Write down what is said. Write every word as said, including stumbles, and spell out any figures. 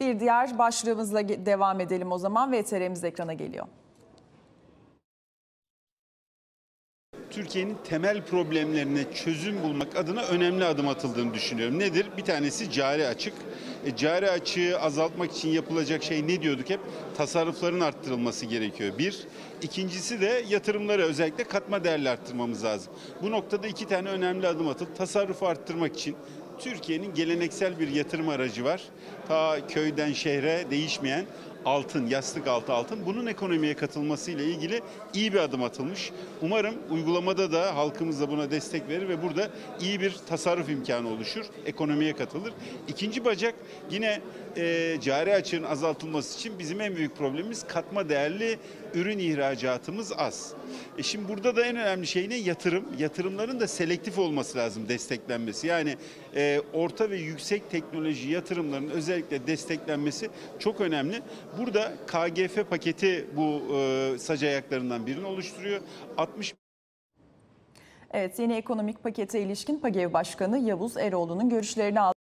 Bir diğer başlığımızla devam edelim o zaman. V T R'miz ekrana geliyor. Türkiye'nin temel problemlerine çözüm bulmak adına önemli adım atıldığını düşünüyorum. Nedir? Bir tanesi cari açık. E, cari açığı azaltmak için yapılacak şey ne diyorduk hep? Tasarrufların arttırılması gerekiyor. Bir. İkincisi de yatırımları, özellikle katma değerli arttırmamız lazım. Bu noktada iki tane önemli adım atıldı. Tasarrufu arttırmak için Türkiye'nin geleneksel bir yatırım aracı var. Ta köyden şehre değişmeyen altın, yastık altı altın. Bunun ekonomiye katılmasıyla ilgili iyi bir adım atılmış. Umarım uygulamada da halkımız da buna destek verir ve burada iyi bir tasarruf imkanı oluşur, ekonomiye katılır. İkinci bacak yine e, cari açığın azaltılması için bizim en büyük problemimiz katma değerli ürün ihracatımız az. E şimdi burada da en önemli şey ne? Yatırım. Yatırımların da selektif olması lazım, desteklenmesi. Yani e, orta ve yüksek teknoloji yatırımlarının özellikle desteklenmesi çok önemli. Burada K G F paketi bu e, sac ayaklarından birini oluşturuyor. altmış Evet, yeni ekonomik pakete ilişkin PAGEV Başkanı Yavuz Eroğlu'nun görüşlerini aldık.